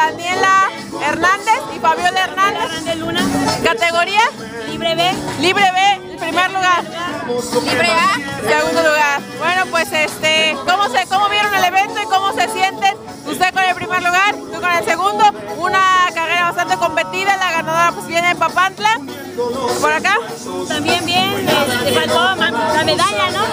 Daniela Hernández y Fabiola Hernández. Luna. Categoría Libre B. Libre B, el primer lugar. Libre A. Segundo lugar. Bueno, pues ¿cómo vieron el evento y cómo se sienten? Usted con el primer lugar, tú con el segundo. Una carrera bastante competida, la ganadora pues viene de Papantla. Por acá. También bien, te faltó la medalla, ¿no?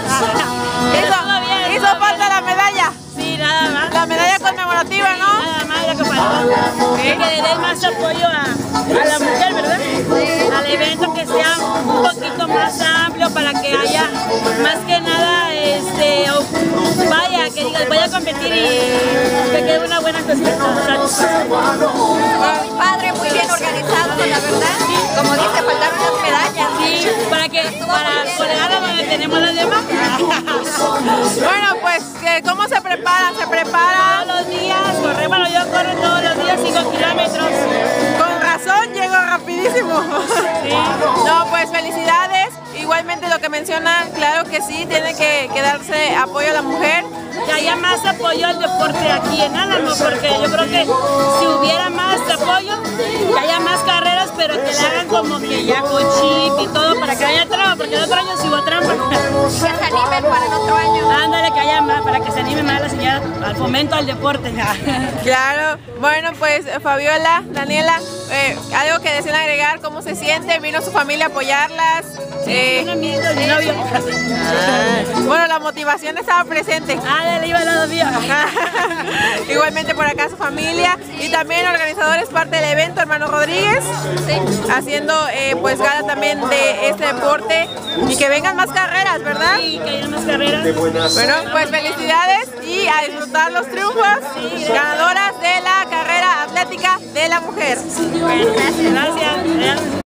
Hizo falta la medalla. Sí, nada más. La medalla conmemorativa, ¿no? Nada más lo que faltó. Que le den más apoyo a la mujer, ¿verdad? Sí. Al evento, que sea un poquito más amplio para que haya más que nada, vaya, que diga, vaya a competir y que quede una buena satisfacción. Muy padre, muy bien organizado, la verdad. Como dice, faltaron las medallas. Sí, para colgar a donde tenemos las demás. Bueno, pues, ¿cómo se preparan? ¿Se preparan? Todos los días, bueno, yo corro todos los días 5 kilómetros. Con razón, llego rapidísimo. Sí. No, pues felicidades. Igualmente lo que mencionan, claro que sí, tiene que darse apoyo a la mujer. Que haya más apoyo al deporte aquí en Álamo, porque yo creo que si hubiera más apoyo, que haya más carreras, pero que la hagan como que ya con chip y todo, para que haya trampa, porque el otro año sí hubo trampa. Que se animen para el otro año. Ándale, que haya más, para que se anime más la señora al fomento al deporte. Claro, bueno, pues Fabiola, Daniela, algo que deseen agregar, ¿cómo se siente? ¿Vino su familia a apoyarlas? Un amigo, mi novio. Bueno, la motivación estaba presente. Le iba al lado mío. Igualmente por acá su familia y también organizadores parte del evento, hermano Rodríguez, haciendo pues gala también de este deporte y que vengan más carreras, ¿verdad? Sí, que haya más carreras. Bueno, pues felicidades y a disfrutar los triunfos, ganadoras de la carrera atlética de la mujer. Bueno, gracias.